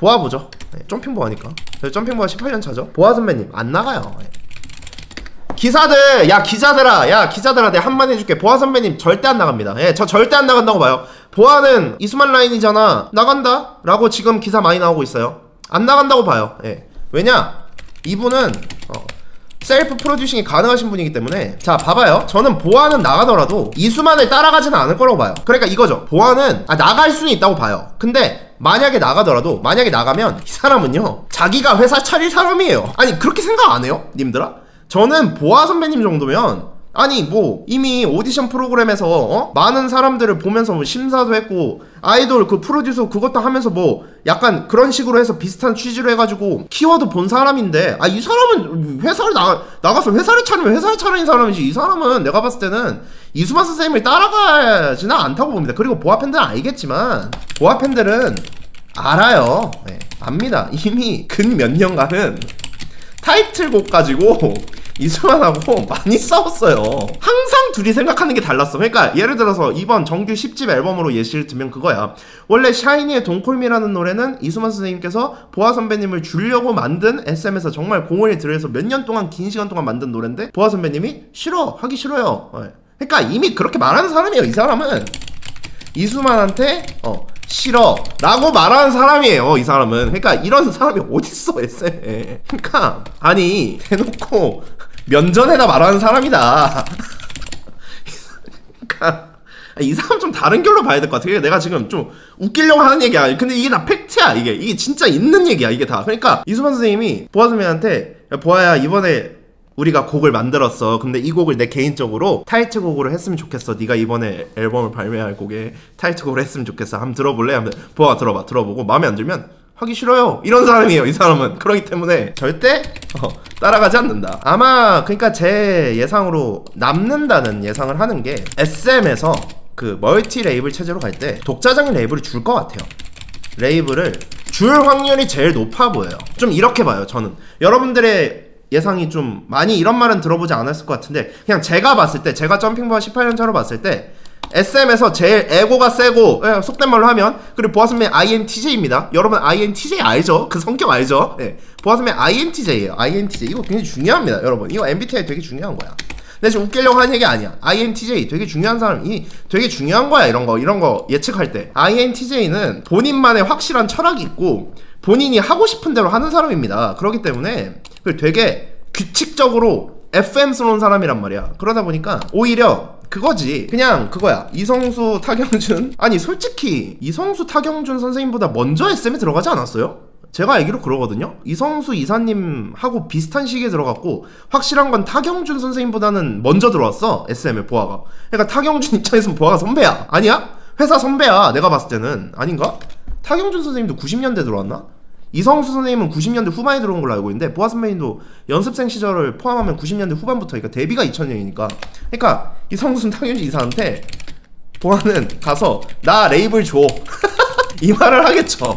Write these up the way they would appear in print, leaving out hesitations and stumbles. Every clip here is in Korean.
보아 보죠. 점핑 보아니까. 점핑 보아 18년 차죠. 보아 선배님 안 나가요. 기사들, 야 기자들아, 내가 한마디 해줄게. 보아 선배님 절대 안 나갑니다. 저 절대 안 나간다고 봐요. 보아는 이수만 라인이잖아. 나간다? 라고 지금 기사 많이 나오고 있어요. 안 나간다고 봐요. 왜냐? 이분은 셀프 프로듀싱이 가능하신 분이기 때문에. 자 봐봐요. 저는 보아는 나가더라도 이수만을 따라가지는 않을 거라고 봐요. 그러니까 이거죠. 보아는 나갈 수는 있다고 봐요. 근데 만약에 나가더라도, 만약에 나가면 이 사람은요 자기가 회사 차릴 사람이에요. 아니 그렇게 생각 안 해요? 님들아? 저는 보아 선배님 정도면, 아니 뭐 이미 오디션 프로그램에서 많은 사람들을 보면서 뭐 심사도 했고 아이돌 그 프로듀서 그것도 하면서 뭐 약간 그런 식으로 해서 비슷한 취지로 해가지고 키워드 본 사람인데, 이 사람은 회사를 나가서 회사를 차리면 회사를 차리는 사람이지, 이 사람은 내가 봤을 때는 이수만 선생님을 따라가지는 않다고 봅니다. 그리고 보아 팬들은 알겠지만, 보아 팬들은 알아요. 압니다. 이미 근 몇 년간은 타이틀곡 가지고 이수만하고 많이 싸웠어요. 항상 둘이 생각하는 게 달랐어. 그러니까 예를 들어서 이번 정규 10집 앨범으로 예시를 들면 그거야. 원래 샤이니의 돈콜미라는 노래는 이수만 선생님께서 보아 선배님을 주려고 만든 SM에서 정말 공을 들여서 몇 년 동안, 긴 시간 동안 만든 노래인데 보아 선배님이 싫어, 하기 싫어요. 그러니까 이미 그렇게 말하는 사람이에요. 이 사람은 이수만한테 싫어 라고 말하는 사람이에요. 이 사람은. 그러니까 이런 사람이 어딨어 SM에. 그러니까 아니 대놓고 면전에다 말하는 사람이다. 그러니까 이 사람 좀 다른 결로 봐야 될 것 같아. 내가 지금 좀 웃기려고 하는 얘기야. 근데 이게 다 팩트야. 이게 진짜 있는 얘기야 이게 다. 그러니까 이수만 선생님이 보아 선배한테, 야 보아야 이번에 우리가 곡을 만들었어. 근데 이 곡을 내 개인적으로 타이틀곡으로 했으면 좋겠어. 네가 이번에 앨범을 발매할 곡에 타이틀곡으로 했으면 좋겠어. 한번 들어볼래? 하면 보아 들어봐. 들어보고 마음에 안 들면 하기 싫어요. 이런 사람이에요 이 사람은. 그렇기 때문에 절대 따라가지 않는다. 아마 그러니까 제 예상으로 남는다는 예상을 하는 게, SM에서 그 멀티 레이블 체제로 갈 때 독자적인 레이블을 줄 것 같아요. 레이블을 줄 확률이 제일 높아 보여요. 좀 이렇게 봐요 저는. 여러분들의 예상이 좀 많이 이런 말은 들어보지 않았을 것 같은데, 그냥 제가 봤을 때, 제가 점핑보아 18년 차로 봤을 때 SM에서 제일 에고가 세고, 속된 말로 하면, 그리고 보아 선배님 INTJ입니다. 여러분 INTJ 알죠? 그 성격 알죠? 보아 선배님 INTJ예요. INTJ 이거 굉장히 중요합니다 여러분. 이거 MBTI 되게 중요한 거야. 근데 지금 웃기려고 하는 얘기 아니야. INTJ 되게 중요한 사람이 되게 중요한 거야. 이런 거 예측할 때. INTJ는 본인만의 확실한 철학이 있고 본인이 하고 싶은 대로 하는 사람입니다. 그렇기 때문에 되게 규칙적으로 FM스러운 사람이란 말이야. 그러다 보니까 오히려 그거지. 그냥 그거야. 이성수, 타경준. 아니 솔직히 이성수, 타경준 선생님보다 먼저 SM에 들어가지 않았어요? 제가 알기로 그러거든요. 이성수 이사님하고 비슷한 시기에 들어갔고, 확실한 건 타경준 선생님보다는 먼저 들어왔어 SM에 보아가. 그러니까 타경준 입장에서는 보아가 선배야. 아니야? 회사 선배야 내가 봤을 때는. 아닌가? 타경준 선생님도 90년대 들어왔나? 이성수 선생님은 90년대 후반에 들어온 걸로 알고 있는데, 보아 선배님도 연습생 시절을 포함하면 90년대 후반부터, 그러니까 데뷔가 2000년이니까. 그러니까 이성수 타경준 이사한테 보아는 가서 나 레이블 줘 이 말을 하겠죠.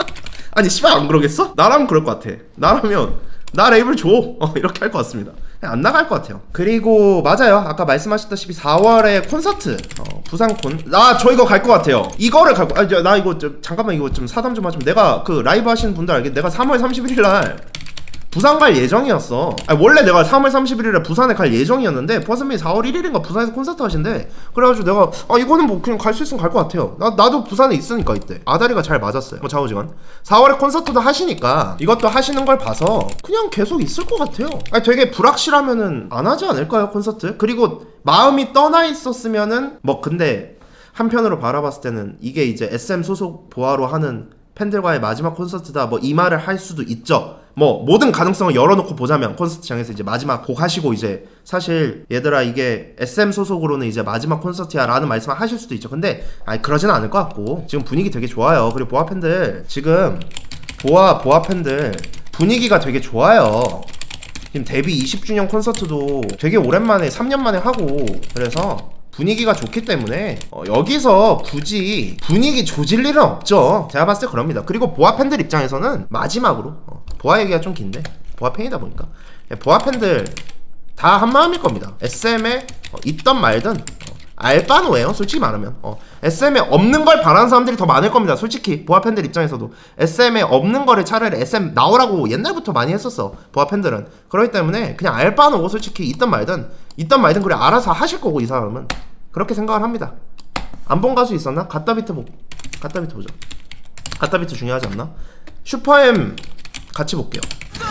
아니 씨발 안 그러겠어? 나라면 그럴 것 같아. 나라면 나 레이블 줘 이렇게 할 것 같습니다. 안 나갈 것 같아요. 그리고 맞아요, 아까 말씀하셨다시피 4월에 콘서트, 부산콘, 저 이거 갈 것 같아요. 이거를 갈 거. 나 이거 잠깐만 이거 좀 사담 좀 하자면, 내가 그 라이브 하시는 분들 알겠, 내가 3월 31일날 부산 갈 예정이었어. 원래 내가 3월 31일에 부산에 갈 예정이었는데 보아 선배님 4월 1일인가 부산에서 콘서트 하신대. 그래가지고 내가 이거는 뭐 그냥 갈 수 있으면 갈 것 같아요. 나도 부산에 있으니까 이때 아다리가 잘 맞았어요. 뭐 좌우지간 4월에 콘서트도 하시니까 이것도 하시는 걸 봐서 그냥 계속 있을 것 같아요. 되게 불확실하면은 안 하지 않을까요 콘서트? 그리고 마음이 떠나 있었으면은 뭐, 근데 한편으로 바라봤을 때는 이게 이제 SM 소속 보아로 하는 팬들과의 마지막 콘서트다, 뭐 이 말을 할 수도 있죠. 뭐 모든 가능성을 열어놓고 보자면 콘서트장에서 이제 마지막 곡 하시고 이제 사실 얘들아 이게 SM 소속으로는 이제 마지막 콘서트야 라는 말씀을 하실 수도 있죠. 근데 그러진 않을 것 같고, 지금 분위기 되게 좋아요. 그리고 보아 팬들 지금 보아 팬들 분위기가 되게 좋아요. 지금 데뷔 20주년 콘서트도 되게 오랜만에 3년 만에 하고, 그래서 분위기가 좋기 때문에 여기서 굳이 분위기 조질 일은 없죠. 제가 봤을 때 그럽니다. 그리고 보아 팬들 입장에서는 마지막으로 보아 얘기가 좀 긴데, 보아 팬이다 보니까 보아 팬들 다 한마음일 겁니다. SM에 있던 말든 알바노예요 솔직히 말하면. SM에 없는 걸 바라는 사람들이 더 많을 겁니다 솔직히. 보아 팬들 입장에서도 SM에 없는 거를 차라리 SM 나오라고 옛날부터 많이 했었어 보아 팬들은. 그렇기 때문에 그냥 알바노고 솔직히 있든 말든 그래 알아서 하실 거고 이 사람은 그렇게 생각을 합니다. 안 본 가수 있었나? 갓다비트 보자. 갓다비트 중요하지 않나? 슈퍼엠 같이 볼게요.